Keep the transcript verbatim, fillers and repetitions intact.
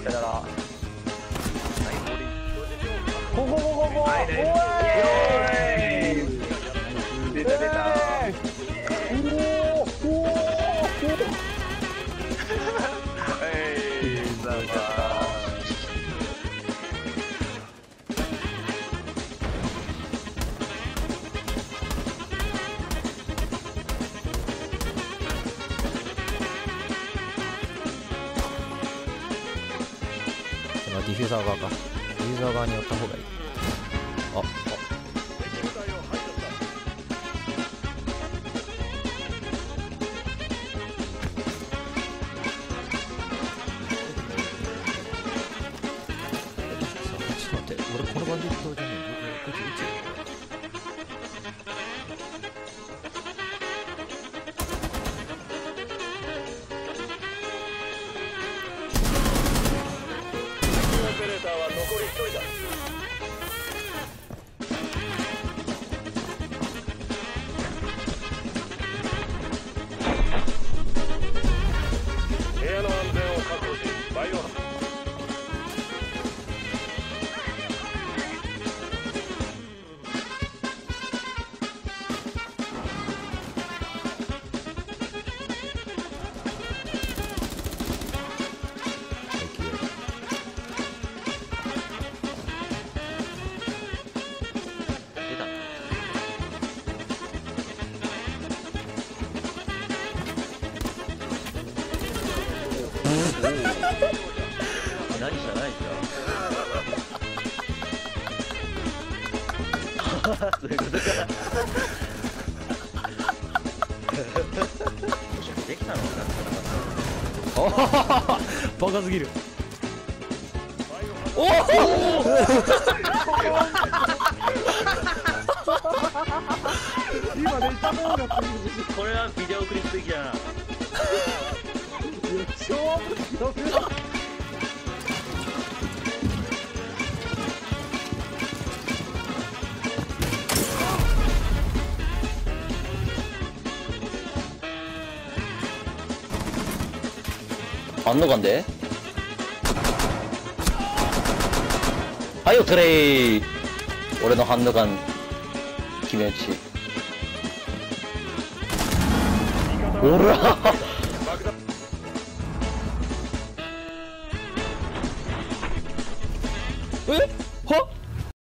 さよなら。 ここここここ。おーい。 出た出た。 おおおお。 えい、ざま。 ディフューザー側か。ディフューザー側に寄った方がいい。あ、あ。ちょっと待って、俺このバンディットじゃねえ。こいつ撃つよ。 オペレーターは残りひとりだ。部屋の安全を確保し、バイオハザード。 何じゃないじゃん。そういうことか。できたのかな。 バカすぎる。おお。 今ね、いた方がこれはビデオクリップ的だな。 超面白い。 ハンドガンではいよトレイ。俺のハンドガン決め打ち。おらえ